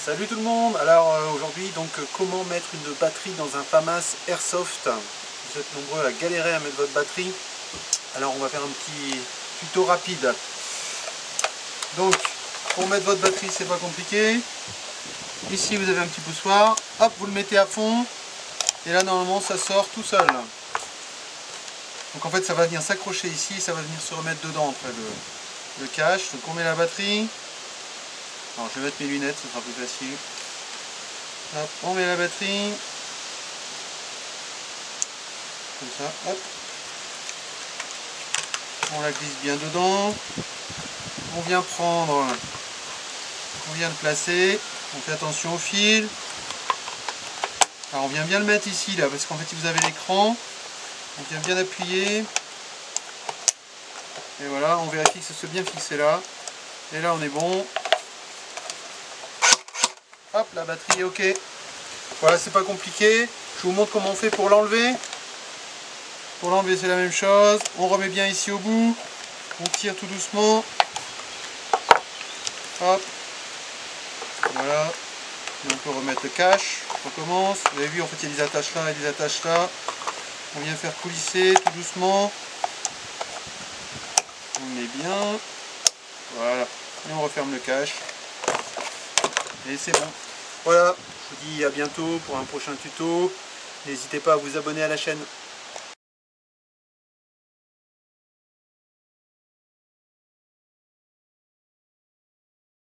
Salut tout le monde. Alors aujourd'hui comment mettre une batterie dans un FAMAS Airsoft. Vous êtes nombreux à galérer à mettre votre batterie, alors on va faire un petit tuto rapide. Donc pour mettre votre batterie, c'est pas compliqué. Ici vous avez un petit poussoir, hop, vous le mettez à fond et là normalement ça sort tout seul. Donc en fait ça va venir s'accrocher ici, ça va venir se remettre dedans après le cache. Donc on met la batterie. Alors je vais mettre mes lunettes, ce sera plus facile. Hop, on met la batterie. Comme ça, hop. On la glisse bien dedans. On vient prendre, on vient le placer. On fait attention au fil. Alors on vient bien le mettre ici là, parce qu'en fait si vous avez l'écran, on vient bien appuyer. Et voilà, on vérifie que ça soit bien fixé là. Et là on est bon. Hop, la batterie est ok. Voilà, c'est pas compliqué. Je vous montre comment on fait pour l'enlever. Pour l'enlever, c'est la même chose. On remet bien ici au bout. On tire tout doucement. Hop. Voilà. Et on peut remettre le cache. On recommence. Vous avez vu, en fait, il y a des attaches là et des attaches là. On vient faire coulisser tout doucement. On met bien. Voilà. Et on referme le cache. Et c'est bon. Voilà, je vous dis à bientôt pour un prochain tuto. N'hésitez pas à vous abonner à la chaîne.